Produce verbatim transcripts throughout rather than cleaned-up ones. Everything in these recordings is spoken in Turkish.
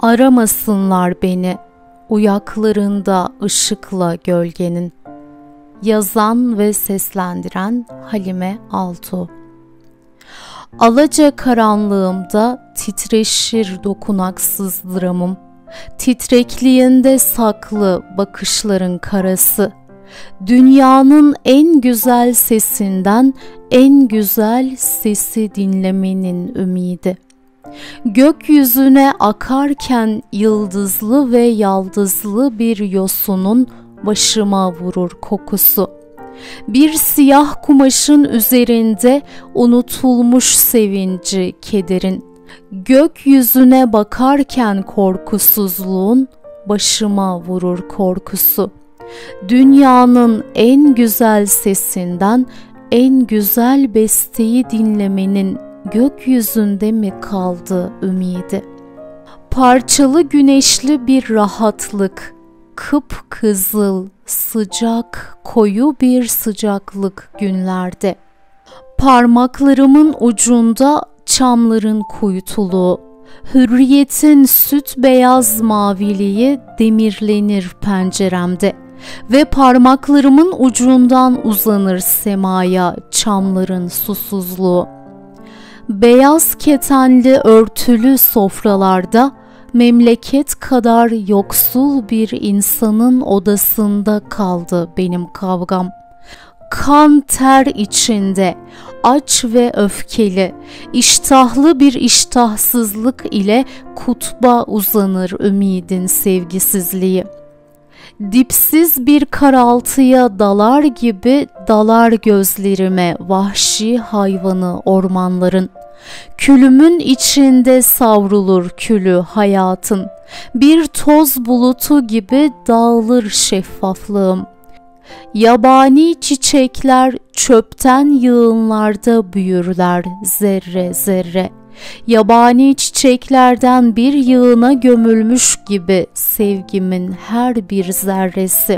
Aramasınlar beni, uyaklarında ışıkla gölgenin. Yazan ve seslendiren Halime Altuğ. Alaca karanlığımda titreşir dokunaksız dramım, titrekliğinde saklı bakışların karası, dünyanın en güzel sesinden en güzel sesi dinlemenin ümidi. Gökyüzüne akarken yıldızlı ve yaldızlı bir yosunun başıma vurur kokusu. Bir siyah kumaşın üzerinde unutulmuş sevinci kederin. Gökyüzüne bakarken korkusuzluğun başıma vurur korkusu. Dünyanın en güzel sesinden en güzel besteyi dinlemenin gökyüzünde mi kaldı ümidi? Parçalı güneşli bir rahatlık, kıpkızıl, sıcak, koyu bir sıcaklık günlerde. Parmaklarımın ucunda çamların kuytuluğu, hürriyetin süt beyaz maviliği demirlenir penceremde ve parmaklarımın ucundan uzanır semaya çamların susuzluğu. Beyaz ketenli örtülü sofralarda memleket kadar yoksul bir insanın odasında kaldı benim kavgam. Kan ter içinde, aç ve öfkeli, iştahlı bir iştahsızlık ile kutba uzanır ümidin sevgisizliği. Dipsiz bir karaltıya dalar gibi dalar gözlerime vahşi hayvanı ormanların. Külümün içinde savrulur külü hayatın. Bir toz bulutu gibi dağılır şeffaflığım. Yabani çiçekler çöpten yığınlarda büyürler zerre zerre. Yabani çiçeklerden bir yığına gömülmüş gibi sevgimin her bir zerresi.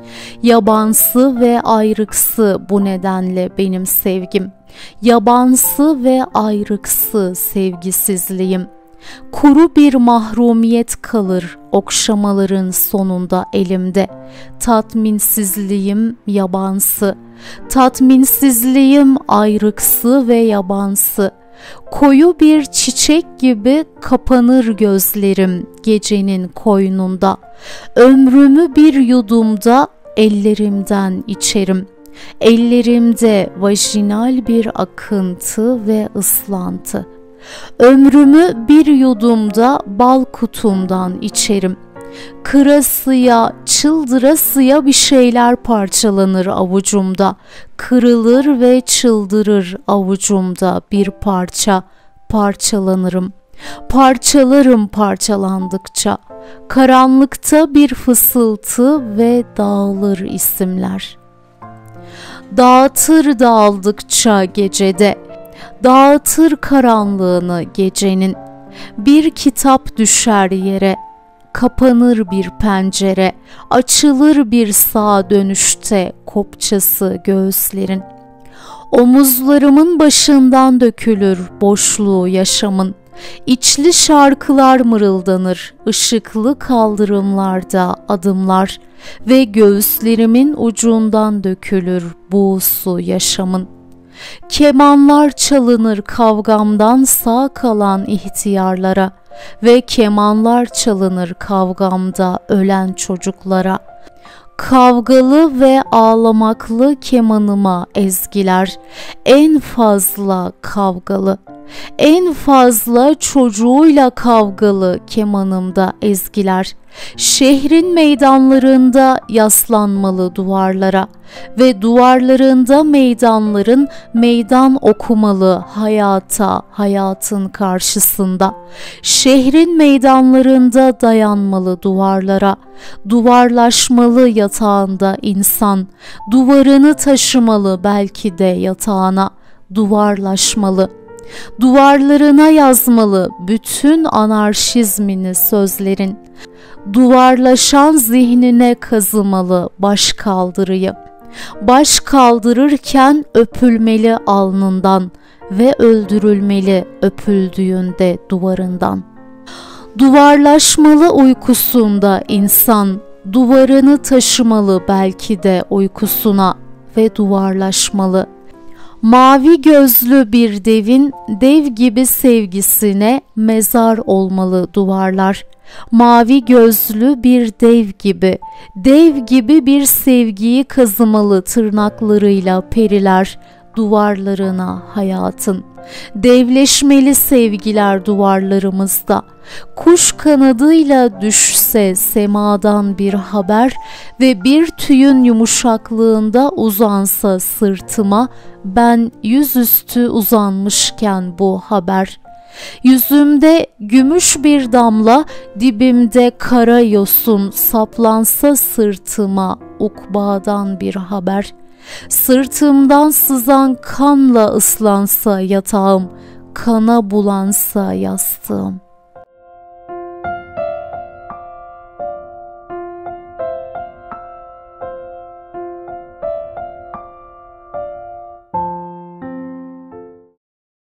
Yabansı ve ayrıksı bu nedenle benim sevgim. Yabansı ve ayrıksı sevgisizliğim. Kuru bir mahrumiyet kalır okşamaların sonunda elimde. Tatminsizliğim yabansı, tatminsizliğim ayrıksı ve yabansı. Koyu bir çiçek gibi kapanır gözlerim gecenin koynunda. Ömrümü bir yudumda ellerimden içerim. Ellerimde vajinal bir akıntı ve ıslantı. Ömrümü bir yudumda bal kutumdan içerim. Kırasıya, çıldırasıya bir şeyler parçalanır avucumda. Kırılır ve çıldırır avucumda bir parça. Parçalanırım. Parçalarım parçalandıkça. Karanlıkta bir fısıltı ve dağılır isimler. Dağıtır dağıldıkça gecede. Dağıtır karanlığını gecenin. Bir kitap düşer yere. Kapanır bir pencere, açılır bir sağa dönüşte kopçası göğüslerin. Omuzlarımın başından dökülür boşluğu yaşamın. İçli şarkılar mırıldanır, ışıklı kaldırımlarda adımlar ve göğüslerimin ucundan dökülür buğusu yaşamın. Kemanlar çalınır kavgamdan sağ kalan ihtiyarlara ve kemanlar çalınır kavgamda ölen çocuklara. Kavgalı ve ağlamaklı kemanıma ezgiler, en fazla kavgalı, en fazla çocuğuyla kavgalı kemanımda ezgiler. Şehrin meydanlarında yaslanmalı duvarlara ve duvarlarında meydanların meydan okumalı hayata, hayatın karşısında. Şehrin meydanlarında dayanmalı duvarlara, duvarlaşmalı yatağında insan, duvarını taşımalı belki de yatağına, duvarlaşmalı. Duvarlarına yazmalı bütün anarşizmini sözlerin. Duvarlaşan zihnine kazımalı baş kaldırıyı. Baş kaldırırken öpülmeli alnından ve öldürülmeli öpüldüğünde duvarından. Duvarlaşmalı uykusunda insan, duvarını taşımalı belki de uykusuna ve duvarlaşmalı. Mavi gözlü bir devin dev gibi sevgisine mezar olmalı duvarlar. Mavi gözlü bir dev gibi, dev gibi bir sevgiyi kazımalı tırnaklarıyla periler duvarlarına hayatın. Devleşmeli sevgiler duvarlarımızda. Kuş kanadıyla düşse semadan bir haber ve bir tüyün yumuşaklığında uzansa sırtıma, ben yüzüstü uzanmışken bu haber. Yüzümde gümüş bir damla, dibimde kara yosun saplansa sırtıma, ukbadan bir haber. Sırtımdan sızan kanla ıslansa yatağım, kana bulansa yastığım.